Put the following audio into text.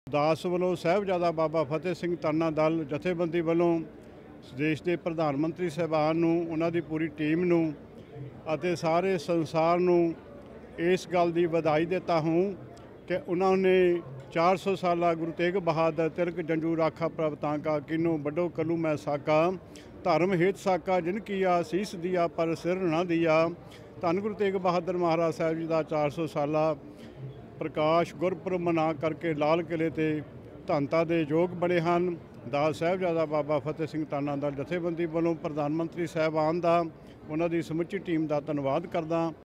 ਦਾਸ ਵੱਲੋਂ ਸਾਹਿਬਜ਼ਾਦਾ ਬਾਬਾ ਫਤਿਹ ਸਿੰਘ ਤਾਨਾ ਦਲ ਜਥੇਬੰਦੀ ਵੱਲੋਂ ਦੇਸ਼ ਦੇ ਪ੍ਰਧਾਨ ਮੰਤਰੀ ਸਾਹਿਬਾਨ ਨੂੰ, ਉਹਨਾਂ ਦੀ ਪੂਰੀ ਟੀਮ ਨੂੰ ਅਤੇ ਸਾਰੇ ਸੰਸਾਰ ਨੂੰ ਇਸ ਗੱਲ ਦੀ ਵਧਾਈ देता हूँ कि उन्होंने 400 साला गुरु तेग बहादुर तिलक जंजू राखा प्रभता का किनो बड़ो कलू मैं साका धर्म हेत साका जिन किया शीस दिया पर सिर न दिया। धन गुरु तेग बहादुर महाराज साहब जी का 400 साला प्रकाश गुरपुरब मना करके लाल किले ते धनता दे योग बने हैं। दास साहबजादा बाबा फतेह सिंह ताना दल जथेबंदी वालों प्रधान मंत्री साहबान का, उन्हों की समुची टीम का धन्यवाद करदा।